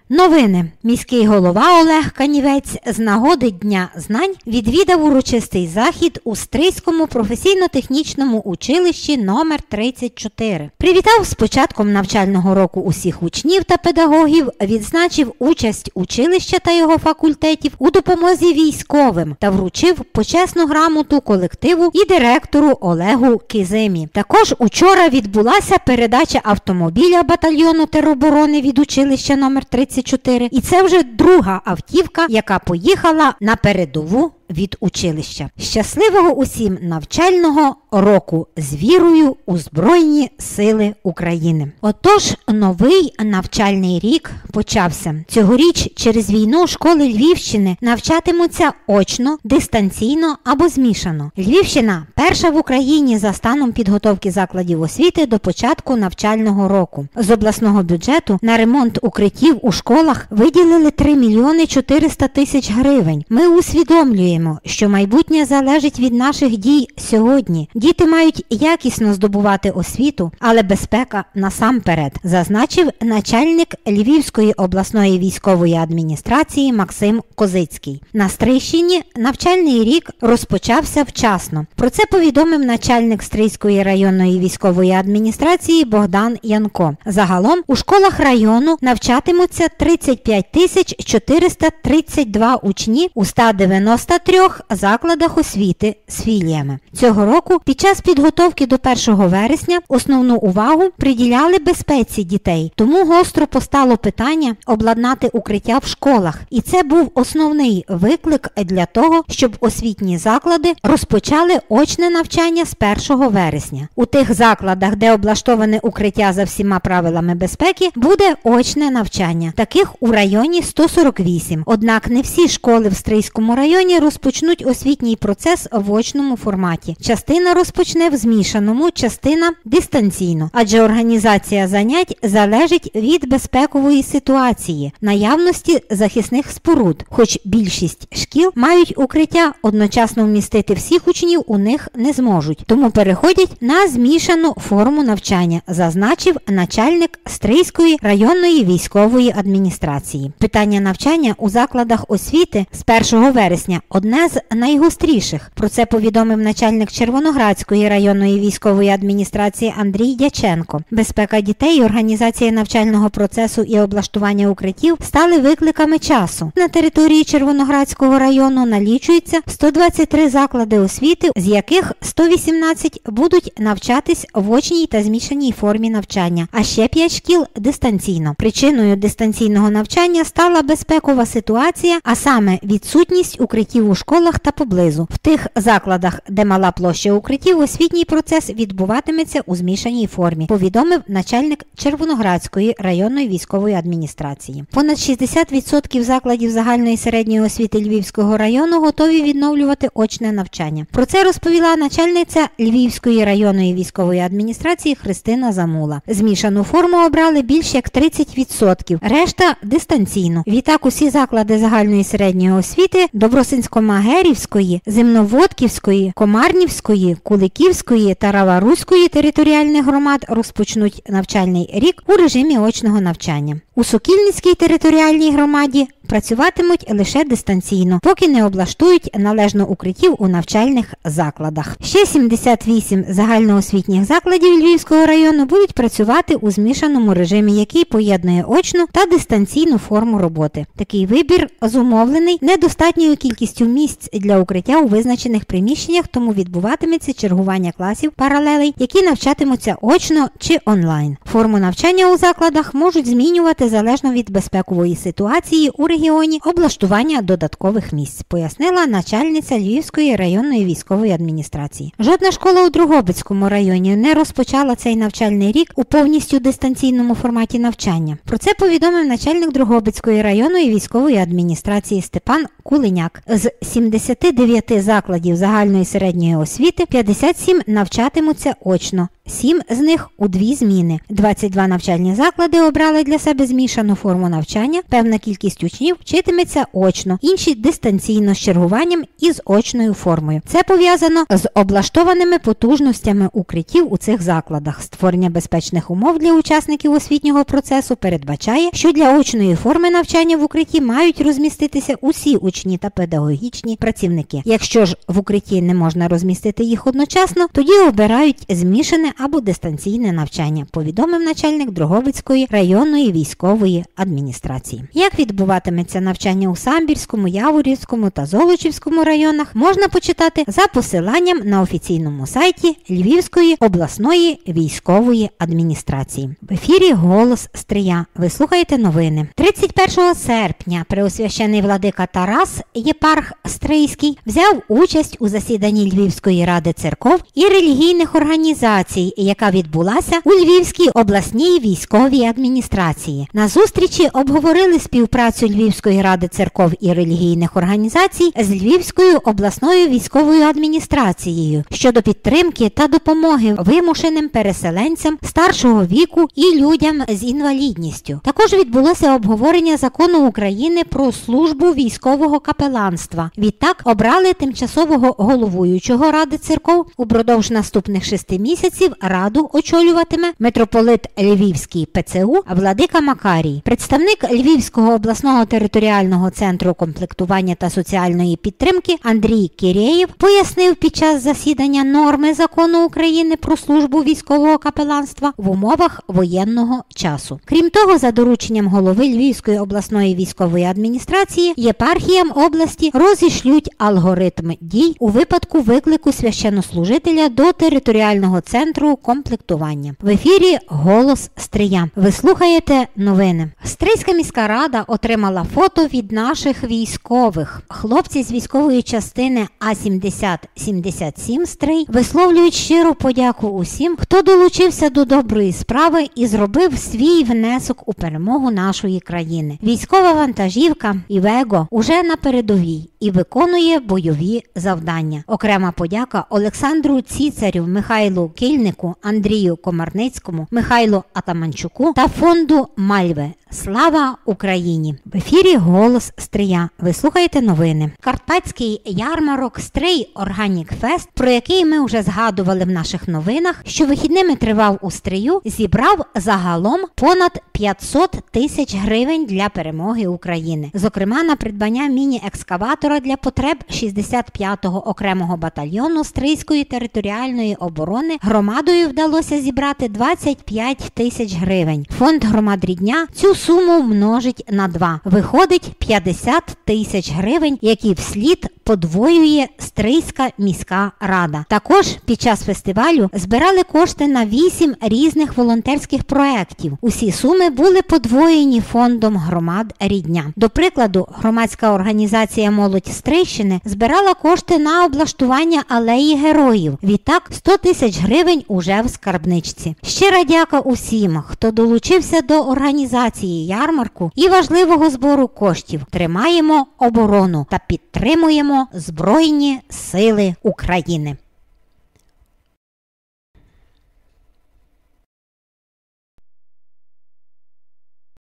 Новини. Міський голова Олег Канівець з нагоди Дня знань відвідав урочистий захід у Стрийському професійно-технічному училищі номер 34. Привітав з початком навчального року усіх учнів та педагогів, відзначив участь училища та його факультетів у допомозі військовим та вручив почесну грамоту колективу і директору Олегу Кизимі. Також учора відбулася передача автомобіля батальйону тероборони від училища номер 34. І це вже друга автівка, яка поїхала на передову від училища. Щасливого усім навчального року з вірою у Збройні Сили України. Отож, новий навчальний рік почався. Цьогоріч через війну школи Львівщини навчатимуться очно, дистанційно або змішано. Львівщина перша в Україні за станом підготовки закладів освіти до початку навчального року. З обласного бюджету на ремонт укриттів у школах виділили 3 мільйони 400 тисяч гривень. Ми усвідомлюємо, що майбутнє залежить від наших дій сьогодні. Діти мають якісно здобувати освіту, але безпека насамперед, зазначив начальник Львівської обласної військової адміністрації Максим Козицький. На Стрийщині навчальний рік розпочався вчасно. Про це повідомив начальник Стрийської районної військової адміністрації Богдан Янко. Загалом у школах району навчатимуться 35 432 учні у 193 закладах освіти з філіями. Цього року під час підготовки до 1 вересня основну увагу приділяли безпеці дітей. Тому гостро постало питання обладнати укриття в школах. І це був основний виклик для того, щоб освітні заклади розпочали очне навчання з 1 вересня. У тих закладах, де облаштоване укриття за всіма правилами безпеки, буде очне навчання. Таких у районі 148. Однак не всі школи в Стрийському районі розпочнуть освітній процес в очному форматі. Частина розпочне в змішаному, частина дистанційно, адже організація занять залежить від безпекової ситуації, наявності захисних споруд. Хоч більшість шкіл мають укриття, одночасно вмістити всіх учнів у них не зможуть, тому переходять на змішану форму навчання, зазначив начальник Стрийської районної військової адміністрації. Питання навчання у закладах освіти з 1 вересня одне з найгостріших. Про це повідомив начальник Червоноградської районної військової адміністрації Андрій Дяченко. Безпека дітей і організація навчального процесу і облаштування укриттів стали викликами часу. На території Червоноградського району налічується 123 заклади освіти, з яких 118 будуть навчатись в очній та змішаній формі навчання, а ще 5 шкіл дистанційно. Причиною дистанційного навчання стала безпекова ситуація, а саме відсутність укриттів у школах та поблизу. В тих закладах, де мала площа укриттів, освітній процес відбуватиметься у змішаній формі, повідомив начальник Червоноградської районної військової адміністрації. Понад 60% закладів загальної середньої освіти Львівського району готові відновлювати очне навчання. Про це розповіла начальниця Львівської районної військової адміністрації Христина Замула. Змішану форму обрали більш як 30%, решта дистанційно. Відтак усі заклади загальної середньої освіти Добросинсько-Магерівської, Зимноводківської, Комарнівської, Куликівської та Раваруської територіальних громад розпочнуть навчальний рік у режимі очного навчання. У Сокільницькій територіальній громаді працюватимуть лише дистанційно, поки не облаштують належно укриттів у навчальних закладах. Ще 78 загальноосвітніх закладів Львівського району будуть працювати у змішаному режимі, який поєднує очну та дистанційну форму роботи. Такий вибір зумовлений недостатньою кількістю місць для укриття у визначених приміщеннях, тому відбуватиметься чергування класів паралелей, які навчатимуться очно чи онлайн. Форму навчання у закладах можуть змінювати залежно від безпекової ситуації у регіоні облаштування додаткових місць, пояснила начальниця Львівської районної військової адміністрації. Жодна школа у Дрогобицькому районі не розпочала цей навчальний рік у повністю дистанційному форматі навчання. Про це повідомив начальник Дрогобицької районної військової адміністрації Степан Кулиняк. З 79 закладів загальної середньої освіти 57 навчатимуться очно, 7 з них у 2 зміни. 22 навчальні заклади обрали для себе змішану форму навчання, певна кількість учнів вчитиметься очно, інші дистанційно з чергуванням і з очною формою. Це пов'язано з облаштованими потужностями укриттів у цих закладах. Створення безпечних умов для учасників освітнього процесу передбачає, що для очної форми навчання в укритті мають розміститися усі учні та педагогічні працівники. Якщо ж в укритті не можна розмістити їх одночасно, тоді обирають змішане або дистанційне навчання, повідомив начальник Дрогобицької районної військової адміністрації. Як відбуватиметься навчання у Самбірському, Яворівському та Золочівському районах, можна почитати за посиланням на офіційному сайті Львівської обласної військової адміністрації. В ефірі «Голос Стрия». Ви слухаєте новини. 31 серпня Преосвящений владика Тарас, єпарх Стрийський, взяв участь у засіданні Львівської ради церков і релігійних організацій, яка відбулася у Львівській обласній військовій адміністрації. На зустрічі обговорили співпрацю Львівської ради церков і релігійних організацій з Львівською обласною військовою адміністрацією щодо підтримки та допомоги вимушеним переселенцям старшого віку і людям з інвалідністю. Також відбулося обговорення закону України про службу військового капеланства. Відтак обрали тимчасового головуючого ради церков. Упродовж наступних 6 місяців раду очолюватиме митрополит Львівський ПЦУ владика Макарій. Представник Львівського обласного територіального центру комплектування та соціальної підтримки Андрій Кірєєв пояснив під час засідання норми закону України про службу військового капеланства в умовах воєнного часу. Крім того, за дорученням голови Львівської обласної військової адміністрації, єпархіям області розішлють алгоритм дій у випадку виклику священнослужителя до територіального центру комплектування. В ефірі «Голос Стрия». Ви слухаєте новини. Стрийська міська рада отримала фото від наших військових. Хлопці з військової частини А-70-77 Стрий висловлюють щиру подяку усім, хто долучився до доброї справи і зробив свій внесок у перемогу нашої країни. Військова вантажівка «Івего» уже на передовій і виконує бойові завдання. Окрема подяка Олександру Ціцарю, Михайлу Кільнику, Андрію Комарницькому, Михайлу Атаманчуку та фонду «Мальви». Слава Україні! В ефірі «Голос Стрия». Ви слухаєте новини. Карпатський ярмарок «Стрий Органік Фест», про який ми вже згадували в наших новинах, що вихідними тривав у Стрию, зібрав загалом понад 500 тисяч гривень для перемоги України. Зокрема, на придбання міні-екскаватора для потреб 65-го окремого батальйону Стрийської територіальної оборони громадою вдалося зібрати 25 тисяч гривень. Фонд громад Рідня цю суму множить на 2. Виходить 50 тисяч гривень, які вслід подвоює Стрийська міська рада. Також під час фестивалю збирали кошти на 8 різних волонтерських проєктів. Усі суми були подвоєні фондом громад Рідня. До прикладу, громадська організація «Молодь Стрийщини» збирала кошти на облаштування алеї героїв. Відтак 100 тисяч гривень уже в скарбничці. Щира дяка усім, хто долучився до організації ярмарку і важливого збору коштів. Тримаємо оборону та підтримуємо Збройні Сили України.